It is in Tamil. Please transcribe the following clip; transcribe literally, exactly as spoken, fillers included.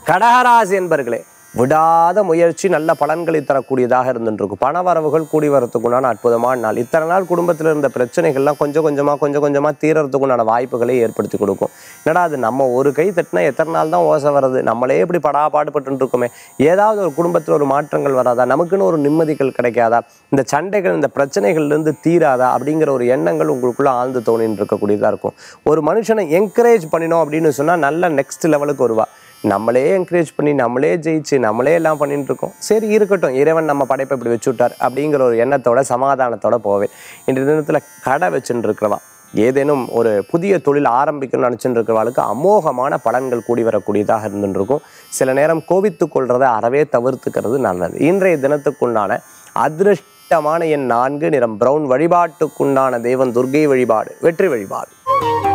கடகராசி என்பர்களே, விடாத முயற்சி நல்ல பலன்களை தரக்கூடியதாக இருந்துருக்கும். பண வரவுகள் கூடி வரத்துக்குண்டான அற்புதமான நாள். இத்தனை நாள் குடும்பத்தில் இருந்த பிரச்சனைகள்லாம் கொஞ்சம் கொஞ்சமாக கொஞ்சம் கொஞ்சமாக தீரறதுக்குண்டான வாய்ப்புகளை ஏற்படுத்தி கொடுக்கும். என்னடா அது நம்ம ஒரு கை தட்டினா எத்தனை நாள் தான் ஓசை வர்றது, நம்மளே இப்படி படா பாடுபட்டு இருக்கோமே, ஏதாவது ஒரு குடும்பத்தில் ஒரு மாற்றங்கள் வராதா, நமக்குன்னு ஒரு நிம்மதிகள் கிடைக்காதா, இந்த சண்டைகள் இந்த பிரச்சனைகள்லேருந்து தீராதா அப்படிங்கிற ஒரு எண்ணங்கள் உங்களுக்குள்ள ஆழ்ந்து தோணின்னு இருக்கக்கூடியதாக இருக்கும். ஒரு மனுஷனை என்கரேஜ் பண்ணினோம் அப்படின்னு சொன்னால் நல்ல நெக்ஸ்ட் லெவலுக்கு வருவா. நம்மளே என்கரேஜ் பண்ணி நம்மளே ஜெயிச்சு நம்மளே எல்லாம் பண்ணிட்டு இருக்கோம், சரி இருக்கட்டும், இறைவன் நம்ம படைப்பை இப்படி வச்சு விட்டார் அப்படிங்கிற ஒரு எண்ணத்தோட சமாதானத்தோட போவேன். இன்றைய தினத்தில் கடை வச்சுட்டு இருக்கிறவா, ஏதேனும் ஒரு புதிய தொழில் ஆரம்பிக்கணும்னு நினச்சிட்டு இருக்கிறவாளுக்கு அமோகமான பலன்கள் கூடி வரக்கூடியதாக இருந்துட்டு இருக்கும். சில நேரம் கோபித்து கொள்றதை அறவே தவிர்த்துக்கிறது நல்லது. இன்றைய தினத்துக்குண்டான அதிருஷ்டமான எண் நான்கு, நிறம் பிரவுன். வழிபாட்டுக்குண்டான தெய்வம் துர்க்கை வழிபாடு, வெற்றி வழிபாடு.